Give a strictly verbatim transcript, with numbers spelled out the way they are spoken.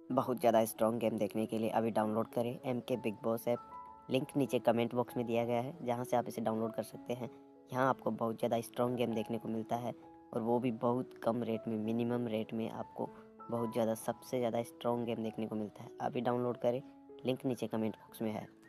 बहुत ज़्यादा strong game देखने के लिए अभी डाउनलोड करें M K big boss app. Link नीचे कमेंट बॉक्स में दिया गया है, जहां से आप इसे डाउनलोड कर सकते हैं। यहाँ आपको बहुत ज़्यादा स्ट्रॉन्ग गेम देखने को मिलता है, और वो भी बहुत कम रेट में, मिनिमम रेट में आपको बहुत ज़्यादा सबसे ज़्यादा स्ट्रॉन्ग गेम देखने को मिलता है। अभी डाउनलोड करें, लिंक नीचे कमेंट बॉक्स में है।